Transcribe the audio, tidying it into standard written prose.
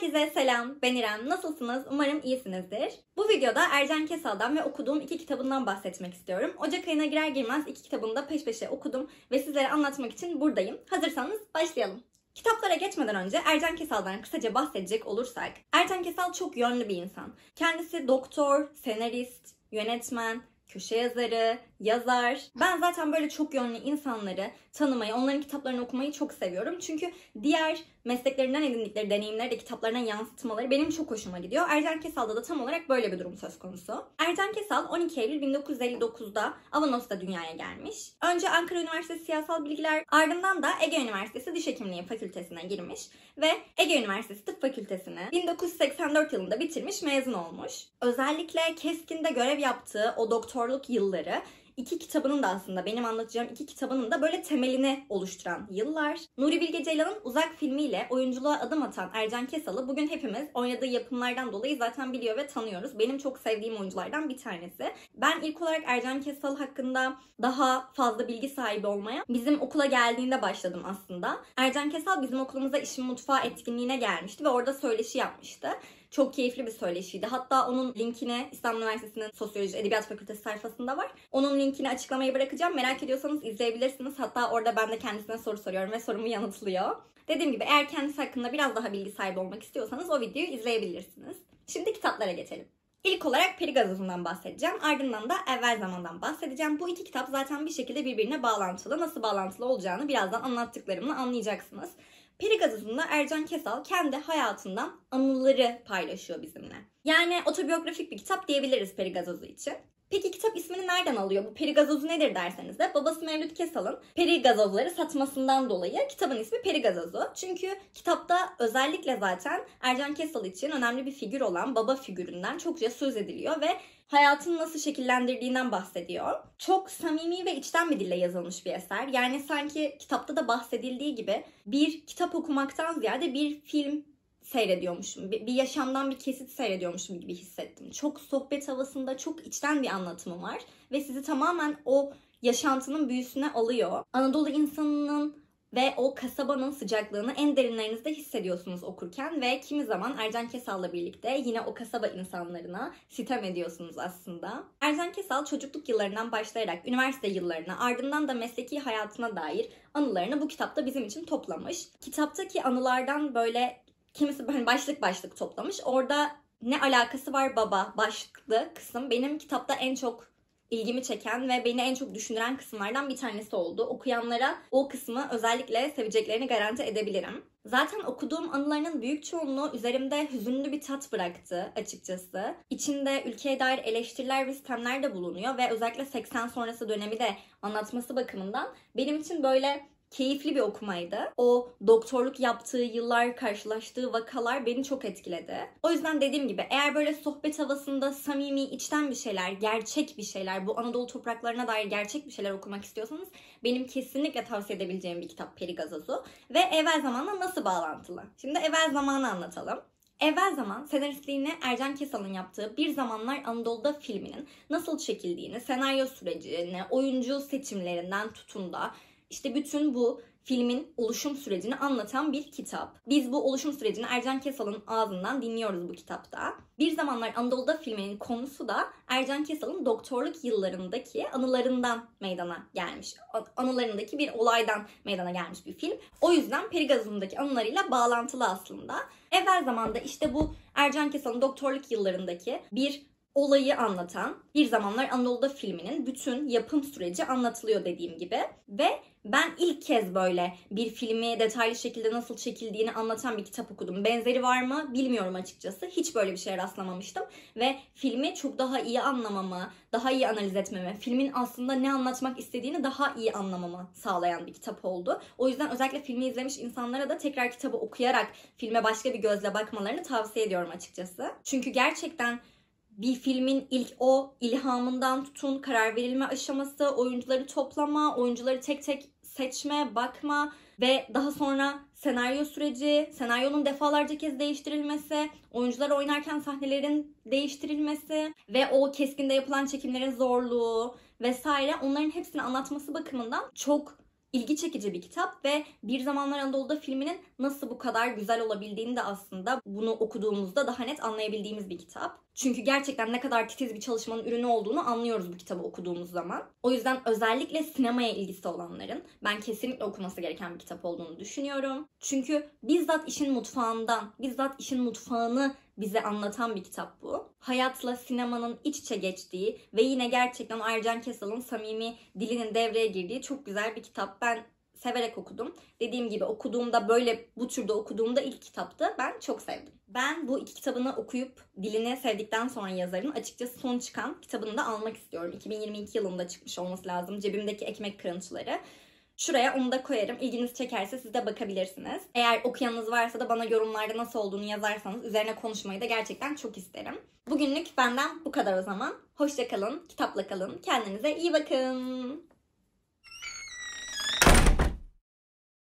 Herkese selam, ben İrem. Nasılsınız? Umarım iyisinizdir. Bu videoda Ercan Kesal'dan ve okuduğum 2 kitabından bahsetmek istiyorum. Ocak ayına girer girmez 2 kitabını da peş peşe okudum ve sizlere anlatmak için buradayım. Hazırsanız başlayalım. Kitaplara geçmeden önce Ercan Kesal'dan kısaca bahsedecek olursak, Ercan Kesal çok yönlü bir insan. Kendisi doktor, senarist, yönetmen, köşe yazarı, yazar. Ben zaten böyle çok yönlü insanları tanımayı, onların kitaplarını okumayı çok seviyorum. Çünkü diğer mesleklerinden edindikleri deneyimleri de kitaplarına yansıtmaları benim çok hoşuma gidiyor. Ercan Kesal'da da tam olarak böyle bir durum söz konusu. Ercan Kesal 12 Eylül 1959'da Avanos'ta dünyaya gelmiş. Önce Ankara Üniversitesi Siyasal Bilgiler, ardından da Ege Üniversitesi Diş Hekimliği Fakültesine girmiş ve Ege Üniversitesi Tıp Fakültesini 1984 yılında bitirmiş, mezun olmuş. Özellikle Keskin'de görev yaptığı o doktorluk yılları 2 kitabının da aslında benim anlatacağım 2 kitabının da böyle temelini oluşturan yıllar. Nuri Bilge Ceylan'ın Uzak filmiyle oyunculuğa adım atan Ercan Kesal'ı bugün hepimiz oynadığı yapımlardan dolayı zaten biliyor ve tanıyoruz. Benim çok sevdiğim oyunculardan bir tanesi. Ben ilk olarak Ercan Kesal hakkında daha fazla bilgi sahibi olmaya bizim okula geldiğinde başladım aslında. Ercan Kesal bizim okulumuza İşin Mutfağı etkinliğine gelmişti ve orada söyleşi yapmıştı. Çok keyifli bir söyleşiydi. Hatta onun linkini İstanbul Üniversitesi'nin Sosyoloji Edebiyat Fakültesi sayfasında var. Onun linkini açıklamaya bırakacağım. Merak ediyorsanız izleyebilirsiniz. Hatta orada ben de kendisine soru soruyorum ve sorumu yanıtlıyor. Dediğim gibi eğer kendisi hakkında biraz daha bilgi sahibi olmak istiyorsanız o videoyu izleyebilirsiniz. Şimdi kitaplara geçelim. İlk olarak Peri Gazozu'ndan bahsedeceğim. Ardından da Evvel Zaman'dan bahsedeceğim. Bu 2 kitap zaten bir şekilde birbirine bağlantılı. Nasıl bağlantılı olacağını birazdan anlattıklarımla anlayacaksınız. Peri Gazozu'nda Ercan Kesal kendi hayatından anıları paylaşıyor bizimle. Yani otobiyografik bir kitap diyebiliriz Peri Gazozu için. Peki kitap ismini nereden alıyor? Bu Peri Gazozu nedir derseniz de babası Mevlüt Kesal'ın peri gazozları satmasından dolayı kitabın ismi Peri Gazozu. Çünkü kitapta özellikle zaten Ercan Kesal için önemli bir figür olan baba figüründen çokça söz ediliyor ve hayatını nasıl şekillendirdiğinden bahsediyor. Çok samimi ve içten bir dille yazılmış bir eser. Yani sanki kitapta da bahsedildiği gibi bir kitap okumaktan ziyade bir film seyrediyormuşum. Bir yaşamdan bir kesit seyrediyormuşum gibi hissettim. Çok sohbet havasında, çok içten bir anlatımı var. Ve sizi tamamen o yaşantının büyüsüne alıyor. Anadolu insanının ve o kasabanın sıcaklığını en derinlerinizde hissediyorsunuz okurken ve kimi zaman Ercan Kesal'la birlikte yine o kasaba insanlarına sitem ediyorsunuz aslında. Ercan Kesal çocukluk yıllarından başlayarak üniversite yıllarına, ardından da mesleki hayatına dair anılarını bu kitapta bizim için toplamış. Kitaptaki anılardan böyle kimisi böyle başlık başlık toplamış. Orada ne alakası var baba başlıklı kısım benim kitapta en çok ilgimi çeken ve beni en çok düşündüren kısımlardan bir tanesi oldu. Okuyanlara o kısmı özellikle seveceklerini garanti edebilirim. Zaten okuduğum anılarının büyük çoğunluğu üzerimde hüzünlü bir tat bıraktı açıkçası. İçinde ülkeye dair eleştiriler ve sistemler de bulunuyor ve özellikle 80 sonrası dönemi de anlatması bakımından benim için böyle keyifli bir okumaydı. O doktorluk yaptığı yıllar, karşılaştığı vakalar beni çok etkiledi. O yüzden dediğim gibi eğer böyle sohbet havasında samimi, içten bir şeyler, gerçek bir şeyler, bu Anadolu topraklarına dair gerçek bir şeyler okumak istiyorsanız benim kesinlikle tavsiye edebileceğim bir kitap Peri Gazozu. Ve Evvel Zaman'la nasıl bağlantılı? Şimdi Evvel Zaman'ı anlatalım. Evvel Zaman senaristliğini Ercan Kesal'ın yaptığı Bir Zamanlar Anadolu'da filminin nasıl çekildiğini, senaryo sürecini, oyuncu seçimlerinden tutun da İşte bütün bu filmin oluşum sürecini anlatan bir kitap. Biz bu oluşum sürecini Ercan Kesal'ın ağzından dinliyoruz bu kitapta. Bir Zamanlar Anadolu'da filminin konusu da Ercan Kesal'ın doktorluk yıllarındaki anılarından meydana gelmiş. Anılarındaki bir olaydan meydana gelmiş bir film. O yüzden Peri Gazozu'ndaki anılarıyla bağlantılı aslında. Evvel zamanda işte bu Ercan Kesal'ın doktorluk yıllarındaki bir olayı anlatan Bir Zamanlar Anadolu'da filminin bütün yapım süreci anlatılıyor dediğim gibi. Ve ben ilk kez böyle bir filmi detaylı şekilde nasıl çekildiğini anlatan bir kitap okudum. Benzeri var mı bilmiyorum açıkçası. Hiç böyle bir şeye rastlamamıştım. Ve filmi çok daha iyi anlamamı, daha iyi analiz etmemi, filmin aslında ne anlatmak istediğini daha iyi anlamamı sağlayan bir kitap oldu. O yüzden özellikle filmi izlemiş insanlara da tekrar kitabı okuyarak filme başka bir gözle bakmalarını tavsiye ediyorum açıkçası. Çünkü gerçekten bir filmin ilk o ilhamından tutun, karar verilme aşaması, oyuncuları toplama, oyuncuları tek tek seçme, bakma ve daha sonra senaryo süreci, senaryonun defalarca kez değiştirilmesi, oyuncular oynarken sahnelerin değiştirilmesi ve o Keskin'de yapılan çekimlerin zorluğu vesaire onların hepsini anlatması bakımından çok ilgi çekici bir kitap ve Bir Zamanlar Anadolu'da filminin nasıl bu kadar güzel olabildiğini de aslında bunu okuduğumuzda daha net anlayabildiğimiz bir kitap. Çünkü gerçekten ne kadar titiz bir çalışmanın ürünü olduğunu anlıyoruz bu kitabı okuduğumuz zaman. O yüzden özellikle sinemaya ilgisi olanların ben kesinlikle okuması gereken bir kitap olduğunu düşünüyorum. Çünkü bizzat işin mutfağından, bizzat işin mutfağını bize anlatan bir kitap bu. Hayatla sinemanın iç içe geçtiği ve yine gerçekten Ercan Kesal'ın samimi dilinin devreye girdiği çok güzel bir kitap. Ben severek okudum. Dediğim gibi okuduğumda böyle bu türde okuduğumda ilk kitaptı. Ben çok sevdim. Ben bu iki kitabını okuyup dilini sevdikten sonra yazarın açıkçası son çıkan kitabını da almak istiyorum. 2022 yılında çıkmış olması lazım. Cebimdeki Ekmek Kırıntıları. Şuraya onu da koyarım. İlginizi çekerse siz de bakabilirsiniz. Eğer okuyanınız varsa da bana yorumlarda nasıl olduğunu yazarsanız üzerine konuşmayı da gerçekten çok isterim. Bugünlük benden bu kadar o zaman. Hoşça kalın, kitapla kalın, kendinize iyi bakın.